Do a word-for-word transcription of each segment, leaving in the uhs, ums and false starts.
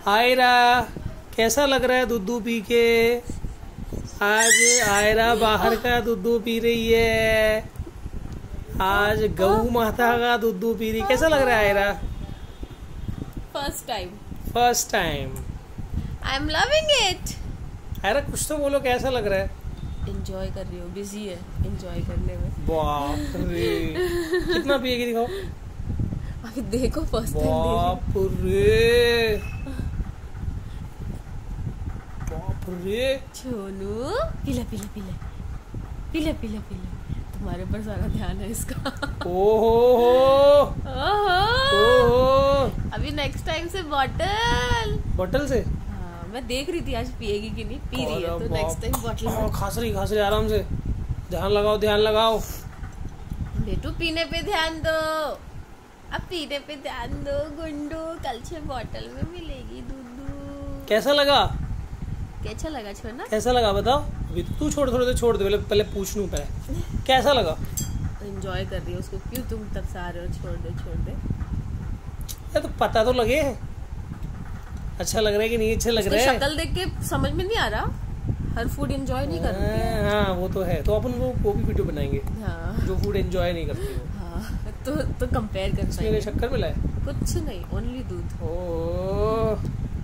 आयरा कैसा लग रहा है दूध पी के? आज आयरा बाहर का दूध पी रही है। आज गऊ माता का दूध पी रही। कैसा लग रहा है Aira? First time first time I am loving it. Aira कुछ तो बोलो, कैसा लग रहा है? एंजॉय कर रही हूँ, बिजी है एंजॉय करने में। बाप रे, कितना पिएगी दिखाओ। अभी देखो फर्स्ट टाइम। बाप रे बाप रे। छोनू पीला पीला पीला पीला पीला पीला। तुम्हारे ऊपर सारा ध्यान है इसका। ओहो ओहो। अभी नेक्स्ट टाइम से बॉटल बॉटल से। हाँ, मैं देख रही थी आज पिएगी कि नहीं। पी रही है तो नेक्स्ट टाइम बॉटल से। खास रही खास रही आराम से। ध्यान लगाओ ध्यान लगाओ। बेटू पीने पे ध्यान दो, अब पीने पे ध्यान दो गुंडू। कल से बॉटल में मिलेगी दूध। कैसा लगा? कैसा लगा छोड़ना? कैसा लगा बताओ। अभी तू छोड़ थोड़े छोड़ दे, पहले पहले पूछ लूं पहले कैसा लगा। एंजॉय कर रही है उसको। क्यों तुम तब से आ रहे हो? छोड़ दे छोड़ दे। ये तो पता तो लगे अच्छा लग रहा है कि नहीं अच्छा लग रहा है। शक्ल देख के समझ में नहीं आ रहा। हर फूड एंजॉय नहीं करती है। हाँ वो तो है, तो अपन वो वो भी वीडियो बनाएंगे। हाँ। जो फूड एंजॉय नहीं करती वो। हाँ, तो तो कंपेयर कर सकते हैं। शक्कर मिला है? कुछ नहीं, ओनली दूध। ओह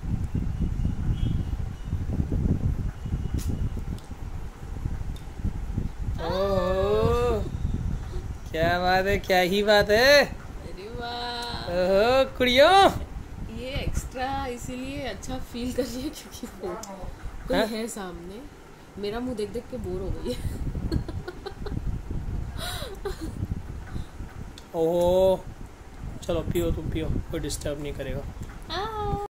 ओह क्या बात है, क्या ही बात है। अरे वाह। ओह कुड़ियों, ये एक्स्ट्रा इसीलिए अच्छा फील कर रही है क्योंकि वो कोई हा? है सामने। मेरा मुंह देख देख के बोर हो गई है। ओह चलो पियो, तुम पियो, कोई डिस्टर्ब नहीं करेगा। हाँ